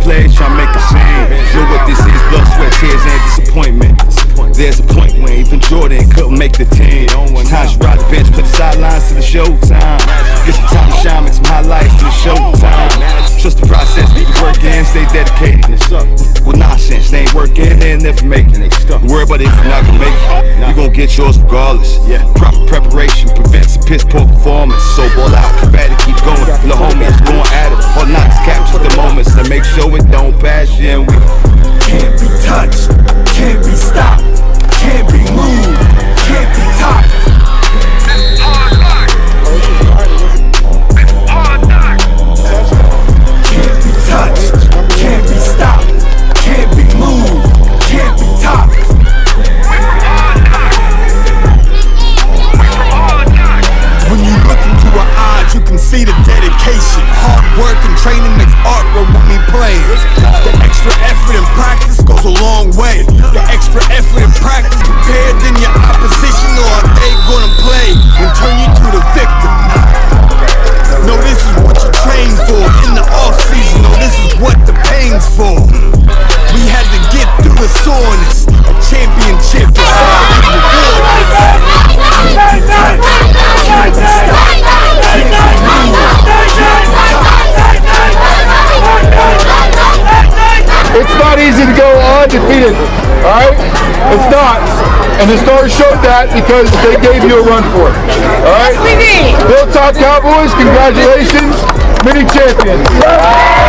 players trying to make a scene. Know what this is, blood, sweat, tears, and disappointment. There's a point when even Jordan couldn't make the team. Sometimes you ride the bench, put the sidelines to the showtime. Get some time to shine, make some highlights to the showtime. Trust the process, keep the work in, stay dedicated. With nonsense, they ain't working, they ain't never making it. Worry about it if you're not gonna make it. You gon' get yours regardless. Proper preparation prevents a piss poor performance. So ball out, better keep going. The homies going at it. Hard not to capture the moments to make sure it don't pass you. And we can't be touched, can't be stopped, can't be moved, can't be topped. Can't be touched, can't be stopped, can't be moved, can't be topped. When you look into her eyes, you can see the dedication. Hard work and training makes artwork when we play. The extra effort and practice goes a long way. The extra effort and practice prepared than your opposition, or are they gonna play and turn you to the victim? No, this is what you train for in the off season. No, this is what the pain's for. We had to get through the soreness. A championship is all we reward. It's not easy to go undefeated, alright? It's not. And the Stars showed that because they gave you a run for it. Alright? Hilltop Cowboys, congratulations, mini champions.